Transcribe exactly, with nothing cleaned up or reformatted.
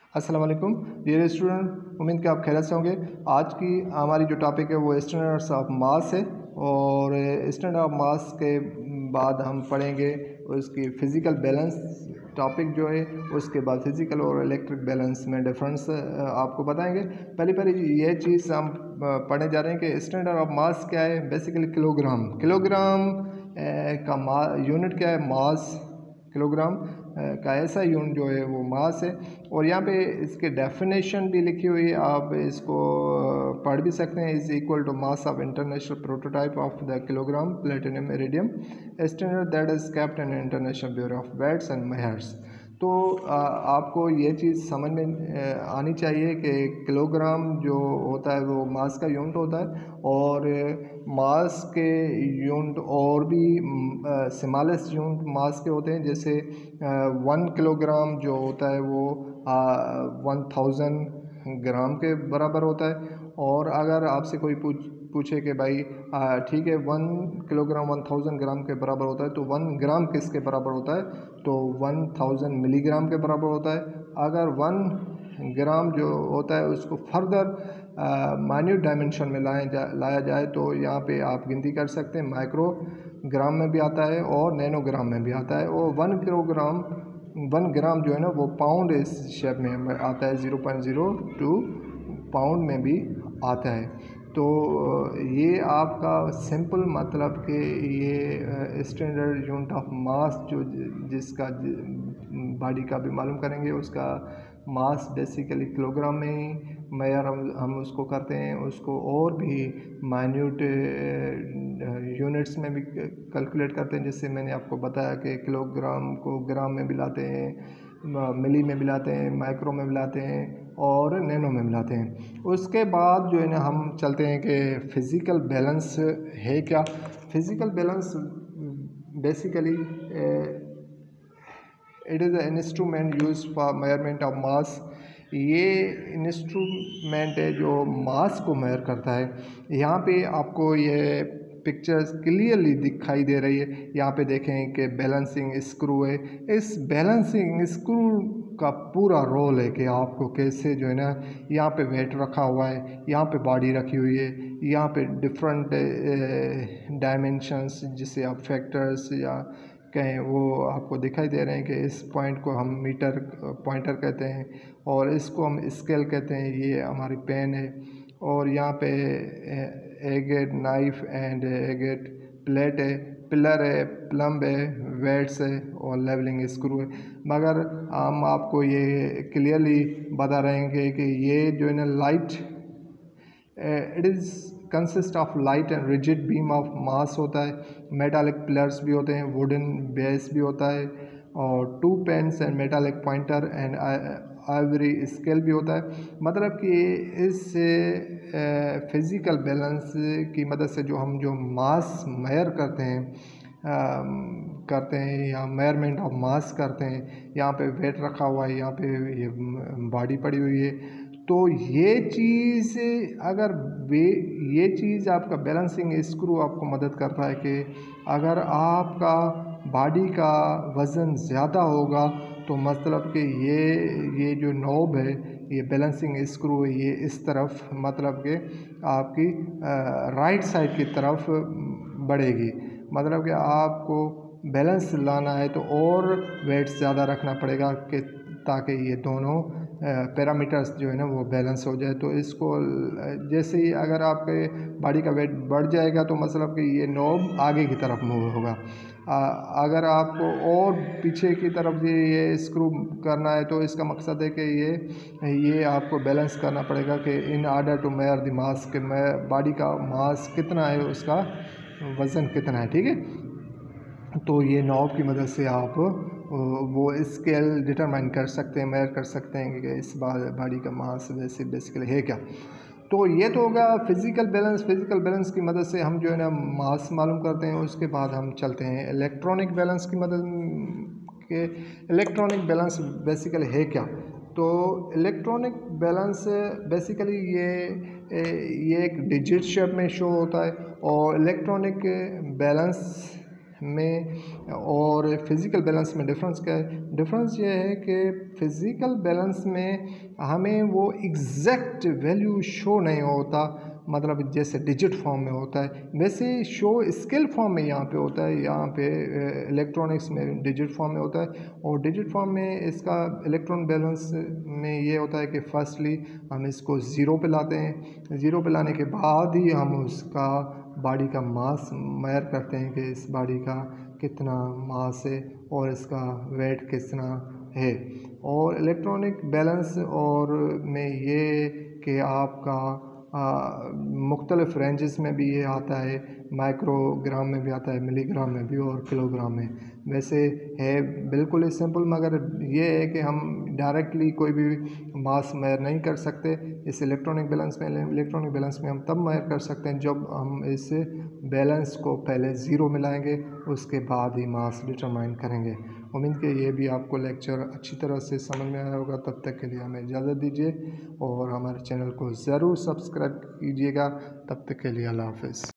अस्सलाम वालेकुम dear student, उम्मीद कि आप खैरियत से होंगे। आज की हमारी जो टॉपिक है वो स्टैंडर्ड्स ऑफ मास है और स्टैंडर्ड ऑफ मास के बाद हम पढ़ेंगे उसकी फ़िज़िकल बैलेंस टॉपिक जो है, उसके बाद फ़िज़िकल और इलेक्ट्रिक बैलेंस में डिफरेंस आपको बताएंगे। पहले पहले ये चीज़ हम पढ़ने जा रहे हैं कि स्टैंडर्ड ऑफ मास क्या है। बेसिकली किलोग्राम किलोग्राम का मा यूनिट क्या है, मास। किलोग्राम का ऐसा यूनिट जो है वो मास है और यहाँ पे इसके डेफिनेशन भी लिखी हुई है, आप इसको पढ़ भी सकते हैं। Is equal to mass of international prototype of the kilogram platinum iridium standard that is kept in international bureau of weights and measures. तो आ, आपको ये चीज़ समझ में आनी चाहिए कि किलोग्राम जो होता है वो मास का यूनिट होता है और मास के यूनिट और भी स्मॉलेस्ट यूनिट मास के होते हैं। जैसे वन किलोग्राम जो होता है वो वन थाउजेंड ग्राम के बराबर होता है। और अगर आपसे कोई पूछ पूछे कि भाई ठीक है one kilogram one thousand gram के बराबर होता है, तो वन ग्राम किसके बराबर होता है, तो वन थाउजेंड मिलीग्राम के बराबर होता है। अगर वन ग्राम जो होता है उसको फर्दर माइन्यूट डायमेंशन में लाया जा लाया जाए तो यहाँ पे आप गिनती कर सकते हैं, माइक्रो ग्राम में भी आता है और नैनोग्राम में भी आता है। और वन किलोग्राम वन ग्राम जो है ना वो पाउंड इस शेप में आता है, zero point zero two pound में भी आता है। तो ये आपका सिंपल मतलब कि ये स्टैंडर्ड यूनिट ऑफ मास जो जिसका बॉडी का भी मालूम करेंगे, उसका मास बेसिकली किलोग्राम में ही मेजर हम हम उसको करते हैं। उसको और भी माइन्यूट यूनिट्स में भी कैलकुलेट करते हैं, जिससे मैंने आपको बताया कि किलोग्राम को ग्राम में भी लाते हैं, मिली में भी लाते हैं, माइक्रो में भी लाते हैं और नैनो में मिलाते हैं। उसके बाद जो है ना हम चलते हैं कि फ़िज़िकल बैलेंस है क्या। Physical balance basically it is an instrument use for measurement of mass. ये इंस्ट्रूमेंट है जो मास को मेजर करता है। यहाँ पे आपको ये पिक्चर्स क्लियरली दिखाई दे रही है। यहाँ पे देखें कि बैलेंसिंग स्क्रू है। इस बैलेंसिंग स्क्रू का पूरा रोल है कि आपको कैसे जो है ना, यहाँ पे वेट रखा हुआ है, यहाँ पे बॉडी रखी हुई है, यहाँ पे डिफरेंट डायमेंशंस जिसे आप फैक्टर्स या कहें वो आपको दिखाई दे रहे हैं कि इस पॉइंट को हम मीटर पॉइंटर कहते हैं और इसको हम स्केल कहते हैं। ये हमारी पेन है और यहाँ पे agate knife and agate plate है, पिलर है, प्लम्ब है, वेट्स है और लेवलिंग स्क्रू है। मगर हम आपको ये क्लियरली बता रहे हैं कि ये जो है ना light it is consist of light and rigid beam of mass होता है। मेटालिक पिलर्स भी होते हैं, वुडन बेस भी होता है और two pans and metallic pointer and ivory scale भी होता है। मतलब कि इस फिज़िकल बैलेंस की मदद से जो हम जो मास मेजर करते हैं आ, करते हैं या मेजरमेंट ऑफ मास करते हैं, यहाँ पे वेट रखा हुआ है, यहाँ पे ये बॉडी पड़ी हुई है, तो ये चीज़ अगर वे ये चीज़ आपका बैलेंसिंग स्क्रू आपको मदद करता है कि अगर आपका बॉडी का वज़न ज़्यादा होगा तो मतलब कि ये ये जो नॉब है, ये बैलेंसिंग स्क्रू है, ये इस तरफ मतलब कि आपकी राइट साइड की तरफ बढ़ेगी। मतलब कि आपको बैलेंस लाना है तो और वेट ज़्यादा रखना पड़ेगा कि ताकि ये दोनों पैरामीटर्स जो है ना वो बैलेंस हो जाए। तो इसको जैसे ही अगर आपके बॉडी का वेट बढ़ जाएगा तो मतलब कि ये नॉब आगे की तरफ मूव होगा। आ, अगर आपको और पीछे की तरफ ये स्क्रू करना है तो इसका मकसद है कि ये ये आपको बैलेंस करना पड़ेगा कि in order to measure the mass के बॉडी का मास कितना है, उसका वज़न कितना है। ठीक है, तो ये नॉब की मदद से आप वो स्केल डिटरमाइन कर सकते हैं, मेजर कर सकते हैं कि इस बॉडी का मास वैसे बेसिकली है क्या। तो ये तो होगा फिज़िकल बैलेंस। फिज़िकल बैलेंस की मदद से हम जो है ना मास मालूम करते हैं। उसके बाद हम चलते हैं इलेक्ट्रॉनिक बैलेंस की मदद के। इलेक्ट्रॉनिक बैलेंस बेसिकली है क्या। तो इलेक्ट्रॉनिक बैलेंस बेसिकली ये ये एक डिजिट शेप में शो होता है और इलेक्ट्रॉनिक बैलेंस में और फिज़िकल बैलेंस में डिफरेंस क्या है? डिफरेंस ये है कि फ़िज़िकल बैलेंस में हमें वो एग्जैक्ट वैल्यू शो नहीं होता, मतलब जैसे डिजिट फॉर्म में होता है वैसे शो स्केल फॉर्म में यहाँ पे होता है। यहाँ पे इलेक्ट्रॉनिक्स में डिजिट फॉर्म में होता है, और डिजिट फॉर्म में इसका इलेक्ट्रॉन बैलेंस में ये होता है कि फर्स्टली हम इसको ज़ीरो पे लाते हैं, ज़ीरो पे लाने के बाद ही हम उसका बॉडी का मास मेजर करते हैं कि इस बॉडी का कितना मास है और इसका वेट कितना है। और इलेक्ट्रॉनिक बैलेंस और में ये कि आपका मुख्तलिफ रेंजेस में भी ये आता है, माइक्रोग्राम में भी आता है, मिलीग्राम में भी और किलोग्राम में। वैसे है बिल्कुल ही सिंपल, मगर ये है कि हम डायरेक्टली कोई भी मास मेजर नहीं कर सकते इस इलेक्ट्रॉनिक बैलेंस में। इलेक्ट्रॉनिक बैलेंस में हम तब मेजर कर सकते हैं जब हम इस बैलेंस को पहले ज़ीरो मिलाएंगे, उसके बाद ही मास डिटरमाइन करेंगे। उम्मीद कि ये भी आपको लेक्चर अच्छी तरह से समझ में आया होगा। तब तक के लिए हमें इजाज़त दीजिए और हमारे चैनल को ज़रूर सब्सक्राइब कीजिएगा। तब तक के लिए अल्लाह हाफ़िज़।